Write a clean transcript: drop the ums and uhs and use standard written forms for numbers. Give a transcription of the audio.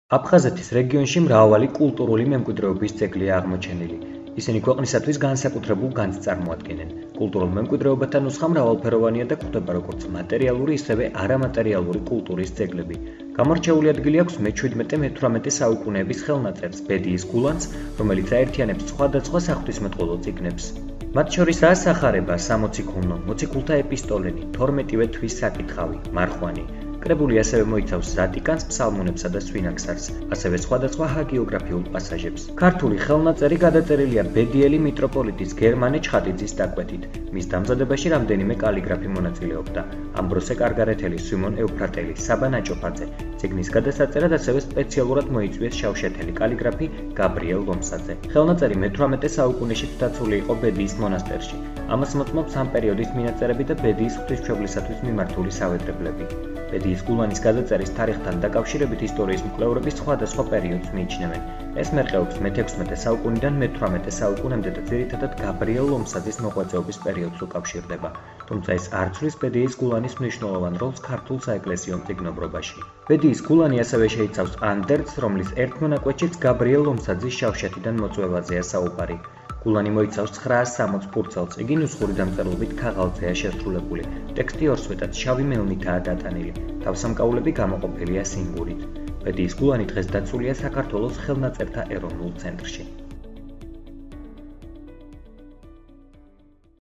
აფხაზეთის რეგიონში მრავალი კულტურული მემკვიდრეობის ძეგლია აღმოჩენილი. ისინი ქვეყნისათვის განსაკუთრებულ განძს წარმოადგენენ. კულტურულ მემკვიდრეობათა ნუსხა მრავალფეროვანია და გვხვდება როგორც მატერიალური, ისევე არამატერიალური კულტურის ძეგლები. გამორჩეული ადგილი აქვს მე-17-მე-18 საუკუნეების ხელნაწერს ბედიის გულანს, რომელიც აერთიანებს სხვადასხვა საღვთისმეტყველო წიგნებს. მათ შორისაა სახარება, 60 ქუნო, მოციქულთა ეპისტოლენი, 12 თვის საკითხავი, მარხვანი. კრებული ასევე მოიცავს ზატიკანს, ფსალმუნებსა და სვინაქსარს, ასევე სხვადასხვა ჰაგიოგრაფიულ პასაჟებს. ქართული ხელნაწერი გადაწერილია ბედიელი მიტროპოლიტის გერმანე ჩხატიძის დაკვეთით. მის დამზადებაში რამდენიმე კალიგრაფი მონაწილეობდა: ამბროსე კარგარეთელი, სიმონ ევფრატელი, საბა ნაჭოფაძე. წიგნის გადასაწერად ასევე სპეციალურად მოიწვიეს შავშეთელი კალიგრაფი გაბრიელ ლომსაძე. ხელნაწერი მე-18 საუკუნეში დაცული იყო ბედიის მონასტერში. ამას მოწმობს ამ პერიოდის მინაწერები და ბედიის ღვთისმშობლისათვის მიმართული სავედრებლები. ბედიის გულანის გადაწერის თარიღთან დაკავშირებით ისტორიის მკვლევრები სხვადასხვა პერიოდს მიიჩნევენ. ეს მერყეობს მე-16 საუკუნიდან მე-18 საუკუნემდე და ძირითადად გაბრიელ ლომსაძის მოღვაწეობის პერიოდს უკავშირდება. თუმცა ეს არ ცვლის ბედიის გულანის მნიშვნელოვან როლს ქართულ საეკლესიო მწიგნობრობაში. ბედიის გულანი ასევე შეიცავს ანდერძს, რომლის ერთ მონაკვეთშიც გაბრიელ ლომსაძის შავშეთიდან მოწვევაზეა საუბარი. გულანი მოიცავს 960 ფურცელს, იგი ნუსხური დამწერლობით ქაღალდზეა შესრულებული. ტექსტი ორსვეტად შავი მელნითაა დატანილი. თავსამკაულები გამოყოფილია სინგურით. ბედიის გულანი დღეს დაცულია საქართველოს ხელნაწერთა ეროვნულ ცენტრში.